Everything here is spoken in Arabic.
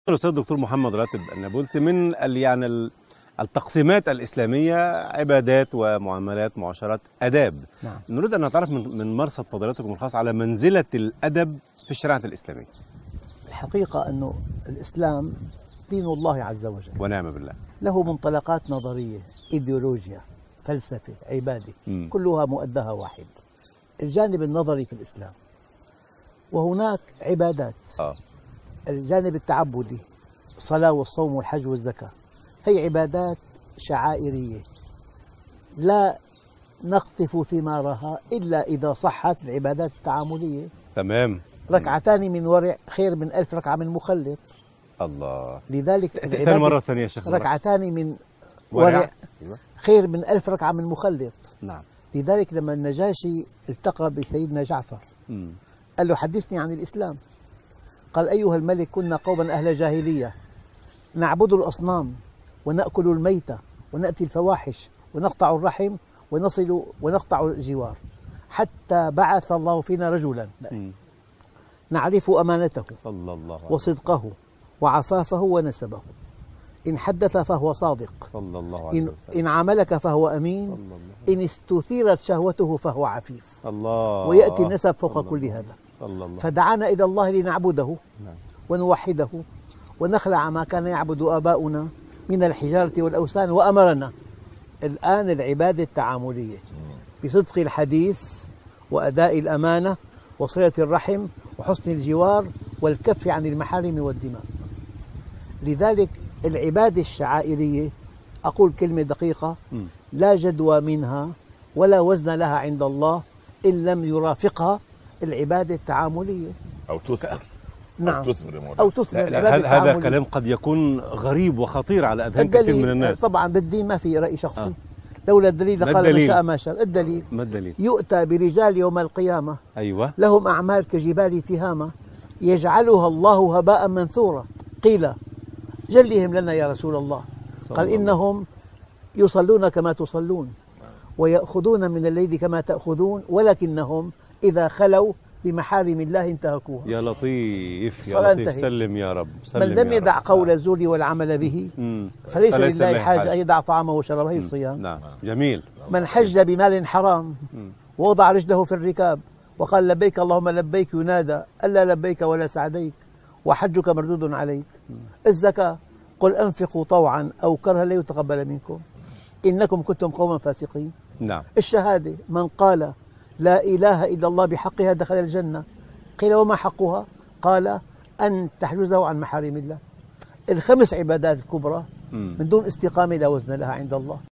الأستاذ الدكتور محمد راتب النابلسي من التقسيمات الإسلامية: عبادات ومعاملات، معاشرات، آداب. نعم. نريد أن نتعرف من مرصد فضيلتكم الخاص على منزلة الأدب في الشريعة الإسلامية. الحقيقة أنه الإسلام دين الله عز وجل، ونعم بالله. له منطلقات نظرية، إيديولوجيا، فلسفة، عبادة، كلها مؤداها واحد. الجانب النظري في الإسلام، وهناك عبادات. الجانب التعبدي، الصلاة والصوم والحج والزكاة، هي عبادات شعائرية لا نقطف ثمارها إلا إذا صحت العبادات التعاملية. تمام. ركعتان من ورع خير من 1000 ركعة من مخلط. الله. لذلك العبادة مرة ثانية يا شيخ. ركعتان من ورع خير من 1000 ركعة من مخلط. نعم. لذلك لما النجاشي التقى بسيدنا جعفر قال له: حدثني عن الإسلام. قال: أيها الملك، كنا قوما أهل جاهلية نعبد الأصنام ونأكل الميتة ونأتي الفواحش ونقطع الرحم ونقطع الجوار، حتى بعث الله فينا رجلا نعرف أمانته صلى الله عليه وصدقه وعفافه ونسبه، إن حدث فهو صادق، صلى الله عليه وسلم، إن عاملك فهو أمين، إن استثيرت شهوته فهو عفيف. الله. ويأتي النسب فوق كل هذا. الله. فدعانا إلى الله لنعبده ونوحده ونخلع ما كان يعبد آباؤنا من الحجارة والأوثان، وأمرنا الآن العبادة التعاملية بصدق الحديث وأداء الأمانة وصلة الرحم وحسن الجوار والكف عن المحارم والدماء. لذلك العبادة الشعائرية، أقول كلمة دقيقة، لا جدوى منها ولا وزن لها عند الله إن لم يرافقها العبادة التعاملية أو تثمر. نعم. أو تثمر. هذا كلام قد يكون غريب وخطير على أذهان كثير من الناس. طبعا بالدين ما في رأي شخصي. لولا الدليل لقال من شاء ما شاء. الدليل: ما الدليل؟ يؤتى برجال يوم القيامة أيوة لهم أعمال كجبال تهامة يجعلها الله هباء منثورا. قيل: جلهم لنا يا رسول الله. قال: إنهم يصلون كما تصلون ويأخذون من الليل كما تأخذون، ولكنهم إذا خلوا بمحارم الله انتهكوها. يا لطيف يا لطيف. سلم يا رب. من لم يدع قول الزور والعمل به فليس لله حاجة أن يدع طعامه وشرابه. هي الصيام. نعم. جميل. من حج بمال حرام ووضع رجله في الركاب وقال: لبيك اللهم لبيك، ينادى: ألا لبيك ولا سعديك وحجك مردود عليك. الزكاة: قل أنفقوا طوعا أو كرها لا يتقبل منكم إنكم كنتم قوما فاسقين. نعم. الشهادة: من قال لا إله إلا الله بحقها دخل الجنة. قيل: وما حقها؟ قال: أن تحجزه عن محارم الله. الخمس عبادات الكبرى من دون استقامة لا وزن لها عند الله.